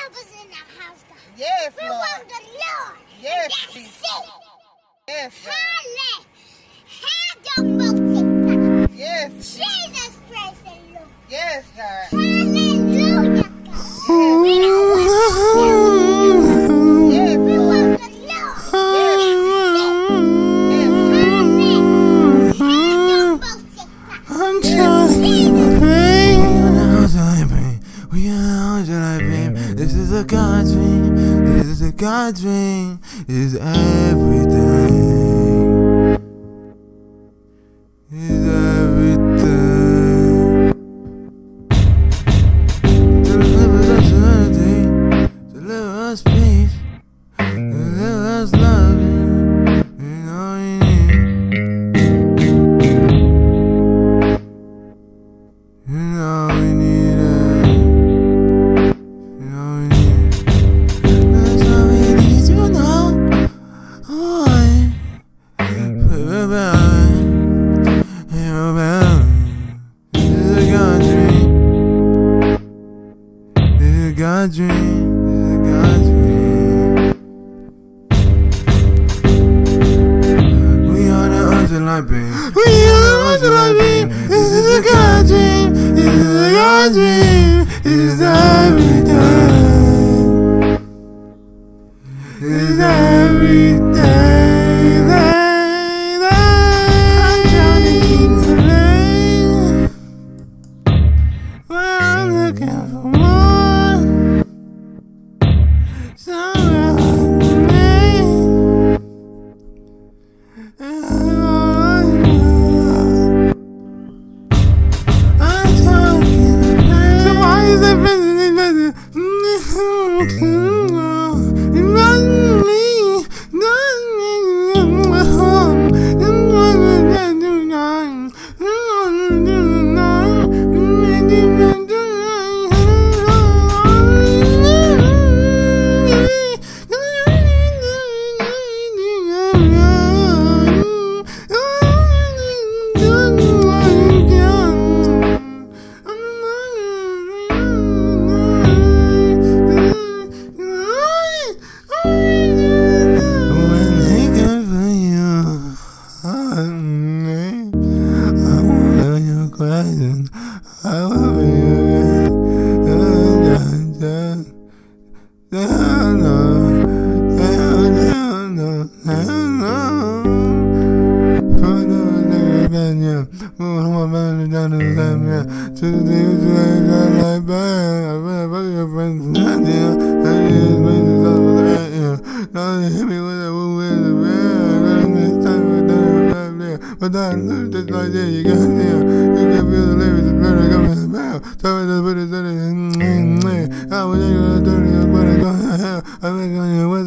help us in our house, God. Yes, we Lord. want the Lord. Yes, that's Jesus. it. Yes, God. Hallelujah. Yes. Jesus, praise the Lord. Yes, God. Hallelujah, God. Yes. We don't want Yes, we Lord. want the Lord. Yes. I'm trying to keep my pain. This is a God dream. This is a God dream. This is everything. It's everything. Deliver us unity. Deliver us peace. Deliver us love. You know you need. You know we need it. You know we need it. That's all we need to know. This is a God dream. This is a God dream. This is a God dream. We are the ultimate beam. We are the ultimate beam. This is a God dream. This is a God dream. This is everything. This is everything. I'm trying to keep the lane. But I'm looking for more. Somewhere on the lane. I'm talking to lane. So why is that better? But I looked just like that, you got there. You can feel the lyrics, the blood coming in the mouth. Tell me to put it in the I was in the dirty, but I got hell. I make on your way.